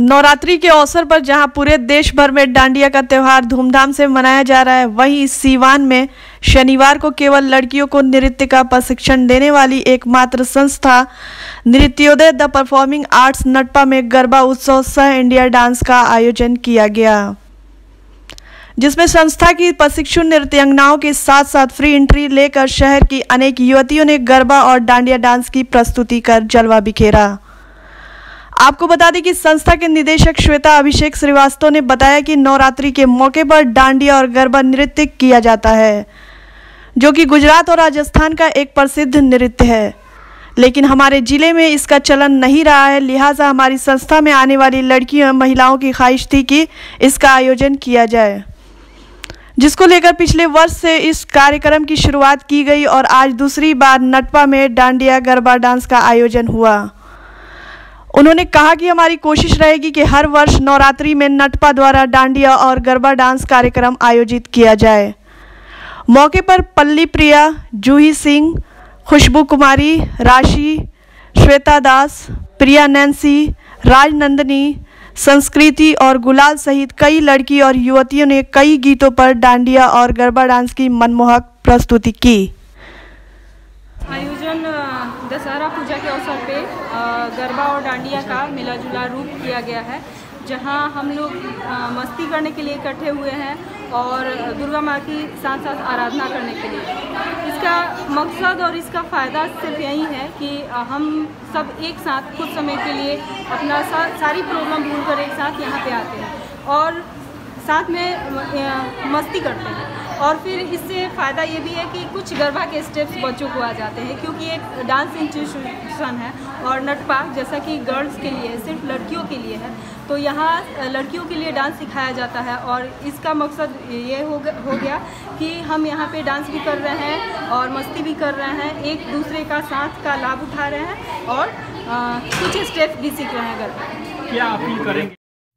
नवरात्रि के अवसर पर जहां पूरे देश भर में डांडिया का त्यौहार धूमधाम से मनाया जा रहा है, वहीं सीवान में शनिवार को केवल लड़कियों को नृत्य का प्रशिक्षण देने वाली एकमात्र संस्था Nrityodaya the performing arts Natpa में गरबा उत्सव सह इंडिया डांस का आयोजन किया गया, जिसमें संस्था की प्रशिक्षु नृत्यांगनाओं के साथ साथ फ्री एंट्री लेकर शहर की अनेक युवतियों ने गरबा और डांडिया डांस की प्रस्तुति कर जलवा बिखेरा। आपको बता दें कि संस्था के निदेशक श्वेता अभिषेक श्रीवास्तव ने बताया कि नवरात्रि के मौके पर डांडिया और गरबा नृत्य किया जाता है, जो कि गुजरात और राजस्थान का एक प्रसिद्ध नृत्य है, लेकिन हमारे जिले में इसका चलन नहीं रहा है। लिहाजा हमारी संस्था में आने वाली लड़कियों एवं महिलाओं की ख्वाहिश थी कि इसका आयोजन किया जाए, जिसको लेकर पिछले वर्ष से इस कार्यक्रम की शुरुआत की गई और आज दूसरी बार नटपा में डांडिया गरबा डांस का आयोजन हुआ। उन्होंने कहा कि हमारी कोशिश रहेगी कि हर वर्ष नवरात्रि में नटपा द्वारा डांडिया और गरबा डांस कार्यक्रम आयोजित किया जाए। मौके पर पल्ली प्रिया, जूही सिंह, खुशबू कुमारी, राशि, श्वेता दास, प्रिया नैन्सी, राजनंदनी, संस्कृति और गुलाल सहित कई लड़की और युवतियों ने कई गीतों पर डांडिया और गरबा डांस की मनमोहक प्रस्तुति की। आयोजन दशहरा पूजा के अवसर पे गरबा और डांडिया का मिला जुला रूप किया गया है, जहां हम लोग मस्ती करने के लिए इकट्ठे हुए हैं और दुर्गा माँ की साथ साथ आराधना करने के लिए। इसका मकसद और इसका फ़ायदा सिर्फ यही है कि हम सब एक साथ कुछ समय के लिए अपना सारी प्रॉब्लम भूल कर एक साथ यहाँ पे आते हैं और साथ में मस्ती करते हैं। और फिर इससे फ़ायदा ये भी है कि कुछ गरबा के स्टेप्स बच्चों को आ जाते हैं, क्योंकि एक डांस इंस्टीट्यूशन है और नटपा जैसा कि गर्ल्स के लिए सिर्फ लड़कियों के लिए है, तो यहाँ लड़कियों के लिए डांस सिखाया जाता है। और इसका मकसद ये हो गया कि हम यहाँ पे डांस भी कर रहे हैं और मस्ती भी कर रहे हैं, एक दूसरे का साथ का लाभ उठा रहे हैं और कुछ स्टेप्स भी सीख रहे हैं गरबा। क्या अपील करेंगे?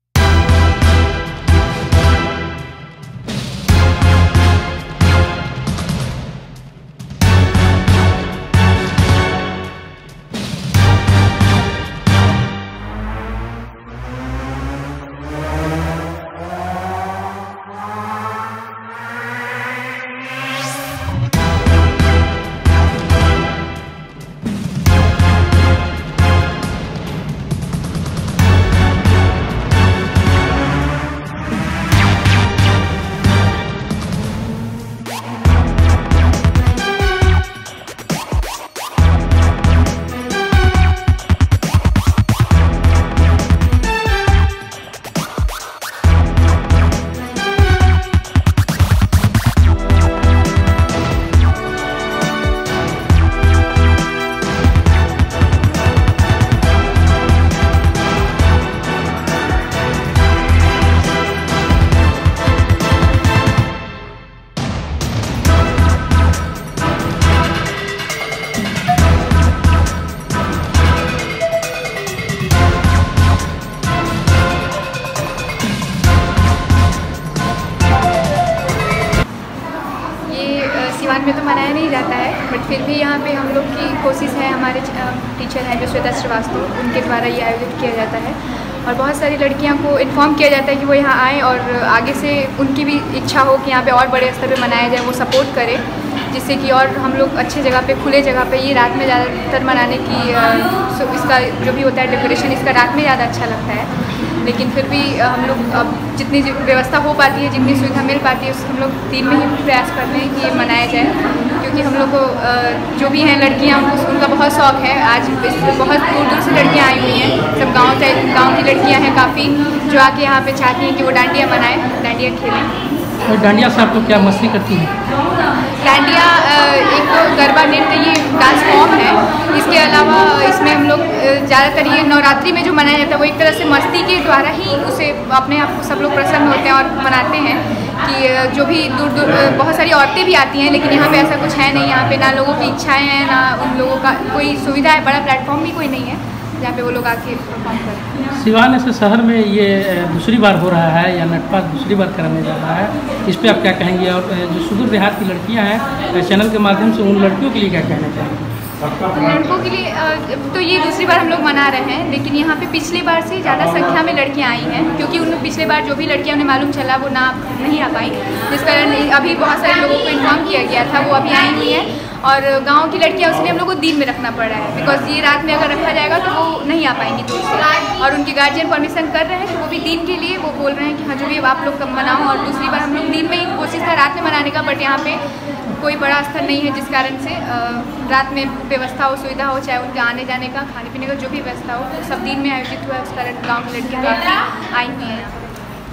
सीवान में तो मनाया नहीं जाता है, बट फिर भी यहाँ पे हम लोग की कोशिश है, हमारे टीचर हैं जो श्वेता श्रीवास्तव, उनके द्वारा ये आयोजित किया जाता है और बहुत सारी लड़कियों को इन्फॉर्म किया जाता है कि वो यहाँ आएँ और आगे से उनकी भी इच्छा हो कि यहाँ पे और बड़े स्तर पे मनाया जाए, वो सपोर्ट करें, जिससे कि और हम लोग अच्छे जगह पे, खुले जगह पे, ये रात में ज़्यादातर मनाने की इसका जो भी होता है डेकोरेशन, इसका रात में ज़्यादा अच्छा लगता है। लेकिन फिर भी हम लोग अब जितनी व्यवस्था हो पाती है, जितनी सुविधा मिल पाती है, उस हम लोग दिन में ही प्रयास करते हैं कि ये मनाया जाए, क्योंकि हम लोग को जो भी हैं लड़कियाँ, उनका बहुत शौक़ है। आज बहुत दूर दूर से लड़कियाँ आई हुई हैं, सब गाँव की लड़कियाँ हैं काफ़ी, जो आके यहाँ पे चाहती हैं कि वो डांडिया मनाएं, डांडिया खेलें। और डांडिया से आप लोग क्या मस्ती करती हैं? डांडिया एक गरबा नृत्य, ये डांस फॉर्म है। इसके अलावा इसमें हम लोग ज़्यादातर ये नवरात्रि में जो मनाया जाता है वो एक तरह से मस्ती के द्वारा ही उसे अपने आप सब लोग प्रसन्न होते हैं और मनाते हैं कि जो भी दूर दूर बहुत सारी औरतें भी आती हैं, लेकिन यहाँ पे ऐसा कुछ है नहीं। यहाँ पे ना लोगों की इच्छाएँ हैं, ना उन लोगों का कोई सुविधा है, बड़ा प्लेटफॉर्म भी कोई नहीं है जहाँ पे वो लोग आके परफॉर्म करते हैं। सिवान ऐसे शहर में ये दूसरी बार हो रहा है या नटपा दूसरी बार कराने जा रहा है, इस पर आप क्या कहेंगे? और जो सुदूर देहात की लड़कियां हैं, चैनल के माध्यम से उन लड़कियों के लिए क्या कहना चाहेंगे? लड़कों के लिए तो ये दूसरी बार हम लोग मना रहे हैं, लेकिन यहाँ पे पिछली बार से ज़्यादा संख्या में लड़कियाँ आई हैं, क्योंकि उन पिछले बार जो भी लड़कियाँ उन्हें मालूम चला वो नहीं आ पाई, जिस कारण अभी बहुत सारे लोगों को इन्फॉर्म किया गया था, वो अभी आई हुई हैं। और गांव की लड़कियां उसने हम लोग को दिन में रखना पड़ रहा है, बिकॉज ये रात में अगर रखा जाएगा तो वो नहीं आ पाएंगी दूर से, और उनके गार्जियन परमिशन कर रहे हैं कि वो भी दिन के लिए वो बोल रहे हैं कि हाँ जो भी आप लोग कब मनाओ। और दूसरी बार हम लोग दिन में ही कोशिश था रात में मनाने का, बट यहाँ पे कोई बड़ा स्थल नहीं है, जिस कारण से रात में व्यवस्था हो, सुविधा हो, चाहे उनके आने जाने का, खाने पीने का जो भी व्यवस्था हो, वो सब दिन में आयोजित हुआ है। उस कारण गाँव की लड़कियाँ काफ़ी आई हुई हैं यहाँ।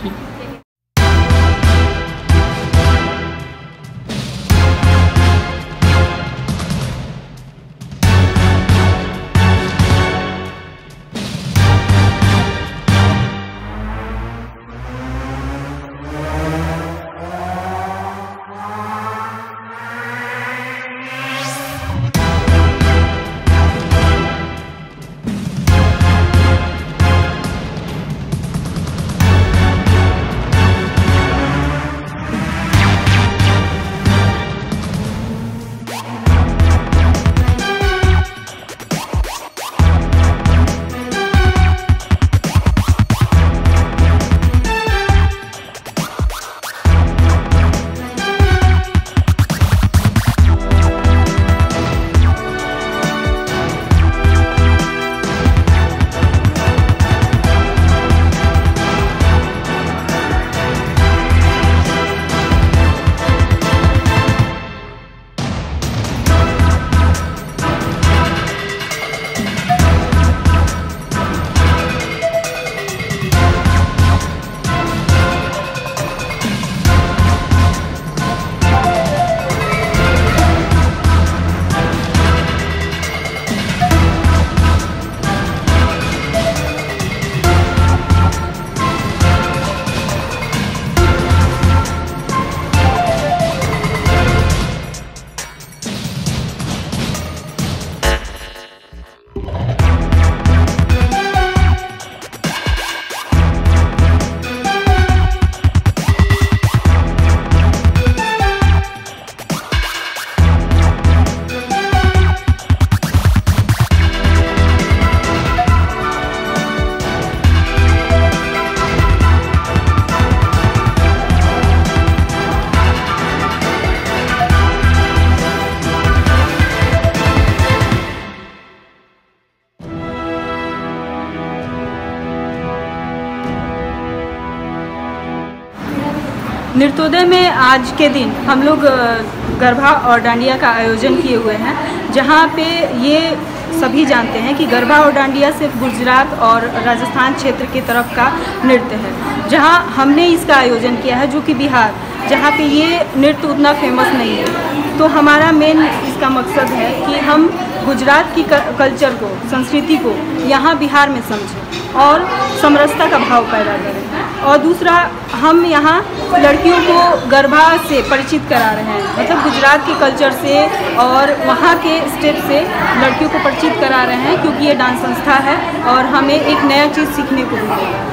नृत्योदय में आज के दिन हम लोग गरबा और डांडिया का आयोजन किए हुए हैं, जहाँ पे ये सभी जानते हैं कि गरबा और डांडिया सिर्फ गुजरात और राजस्थान क्षेत्र की तरफ का नृत्य है। जहाँ हमने इसका आयोजन किया है जो कि बिहार, जहाँ पे ये नृत्य उतना फेमस नहीं है, तो हमारा मेन इसका मकसद है कि हम गुजरात की कल्चर को, संस्कृति को यहाँ बिहार में समझें और समरसता का भाव पैदा करें। और दूसरा, हम यहाँ लड़कियों को गरबा से परिचित करा रहे हैं, मतलब गुजरात के कल्चर से और वहाँ के स्टेप से लड़कियों को परिचित करा रहे हैं, क्योंकि ये डांस संस्था है और हमें एक नया चीज़ सीखने को मिलेगा।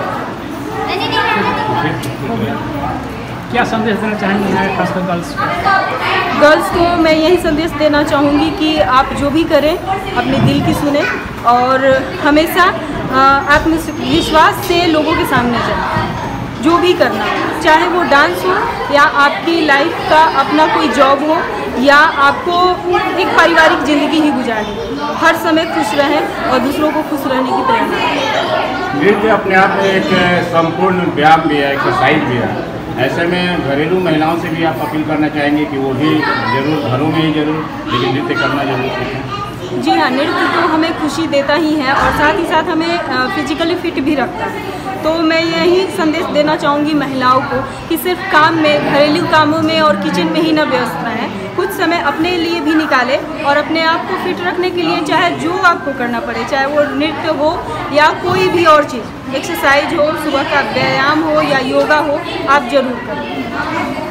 क्या संदेश देना चाहेंगे खासकर गर्ल्स को? मैं यही संदेश देना चाहूँगी कि आप जो भी करें अपने दिल की सुने और हमेशा आत्मविश्वास से लोगों के सामने जाएं। जो भी करना, चाहे वो डांस हो या आपकी लाइफ का अपना कोई जॉब हो या आपको एक पारिवारिक ज़िंदगी ही गुजारनी, हर समय खुश रहें और दूसरों को खुश रहने की प्रेरणा दें। नृत्य अपने आप में एक संपूर्ण व्यायाम भी है, एक्सरसाइज भी है। ऐसे में घरेलू महिलाओं से भी आप अपील करना चाहेंगे कि वो भी जरूर, घरों में ही जरूर, लेकिन नृत्य करना जरूर सीखें। जी हाँ, नृत्य तो हमें खुशी देता ही है और साथ ही साथ हमें फिजिकली फिट भी रखता है। तो मैं यही संदेश देना चाहूँगी महिलाओं को कि सिर्फ काम में, घरेलू कामों में और किचन में ही न व्यस्त रहें, कुछ समय अपने लिए भी निकालें और अपने आप को फिट रखने के लिए चाहे जो आपको करना पड़े, चाहे वो नृत्य हो या कोई भी और चीज़, एक्सरसाइज हो, सुबह का व्यायाम हो या योगा हो, आप जरूर करें।